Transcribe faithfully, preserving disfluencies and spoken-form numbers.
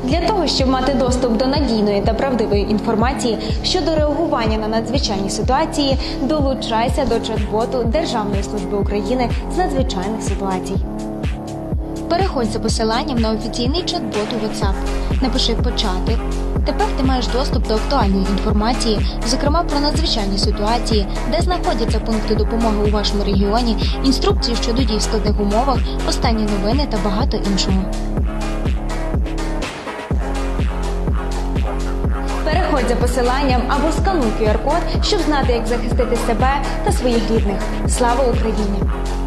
Для того, щоб мати доступ до надійної та правдивої інформації щодо реагування на надзвичайні ситуації, долучайся до чат-боту Державної служби України з надзвичайних ситуацій. Переходь за посиланням на офіційний чат-бот у WhatsApp. Напиши «Почати». Тепер ти маєш доступ до актуальної інформації, зокрема про надзвичайні ситуації, де знаходяться пункти допомоги у вашому регіоні, інструкції щодо дій в складних умовах, останні новини та багато іншого. Переходь за посиланням або скануй ку ар код, щоб знати, як захистити себе та своїх рідних. Слава Україні!